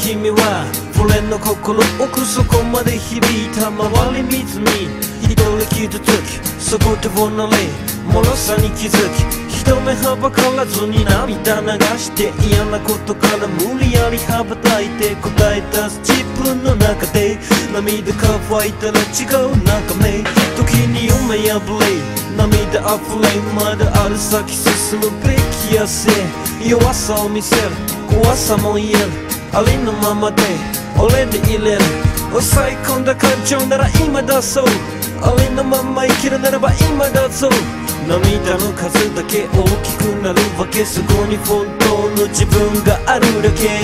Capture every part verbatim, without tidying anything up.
君は俺の心奥底まで響いた回り水に一人傷つきそこでをなれ脆さに気づき人目はばからずに涙流して嫌なことから無理やり羽ばたいて答え出す自分の中で涙乾いたら違う中目時に夢破れ涙あふれまだある先進むべきやせ弱さを見せる怖さも言えるありのままで俺でいれる抑え込んだ感情なら今だそうありのまま生きるならば今だぞ涙の数だけ大きくなるわけそこに本当の自分があるだけ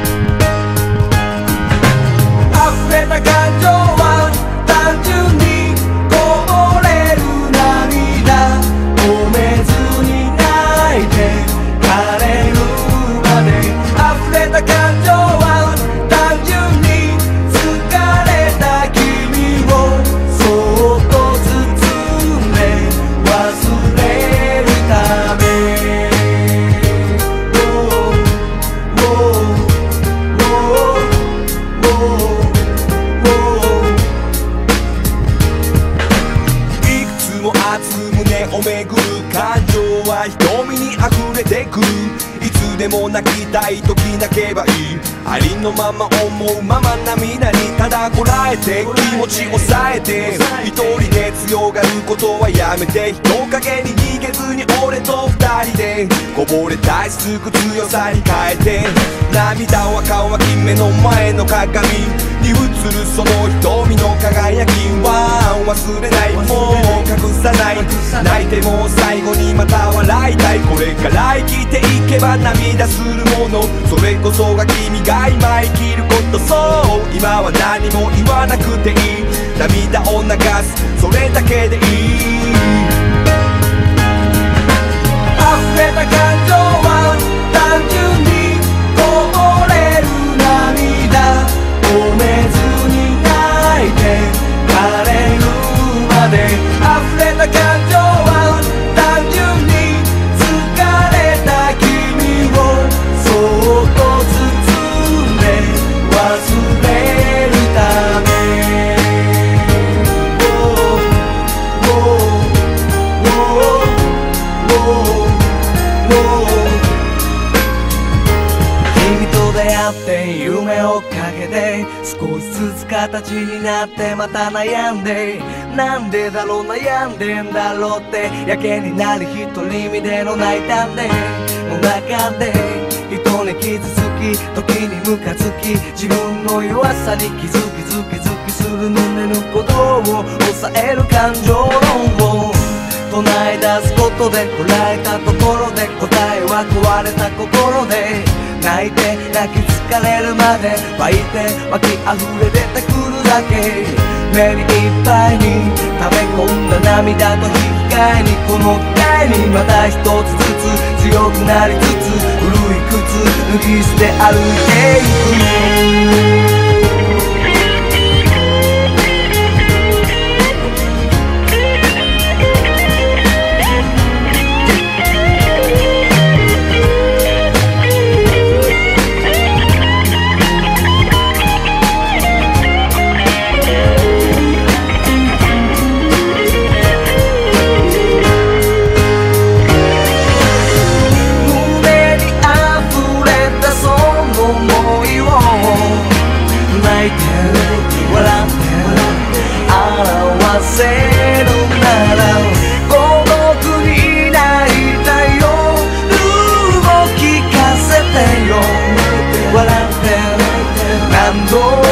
溢れた感情は単純にこぼれる涙止めずに泣いて枯れるまで溢れた感情は単純に疲れた君をそっと包んで忘れるためいくつも熱く胸をめぐる感情は瞳に溢れてくるいつでも泣きたい時泣けばいいありのまま思うまま涙にただこらえて気持ち抑えて一人で強がることはやめて人影に逃げずに俺と二人でこぼれたいすぐ強さに変えて涙は乾き目の前の鏡に映るその瞳の輝きは忘れないもう隠さない泣いても最後にまた笑いたいこれから生きていけば涙するものそれこそが君が今生きることそう今は何も言わなくていい涙を流すそれだけでいい溢れた感情は単純にこぼれる涙止めずに泣いて枯れるまで溢れた感情は単純に疲れた君をそっと包んで忘れるため君と出会って夢をかけて少しずつ形になってまた悩んでなんでだろう悩んでんだろうってやけになり一人身での泣いたんでの中で人に傷つき時にムカつき自分の弱さに気づきズキズキする胸の鼓動を抑える感情論を唱え出すことでこらえたところで答えは壊れた心で泣いて泣き疲れるまで湧いて湧き溢れ出てくるだけ目にいっぱいに溜め込んだ涙と引き換えにこの機会にまた一つずつ強くなりつつ古い靴脱ぎ捨て歩いていくせるなら孤独になりたいよルーを聞かせてよ笑って何度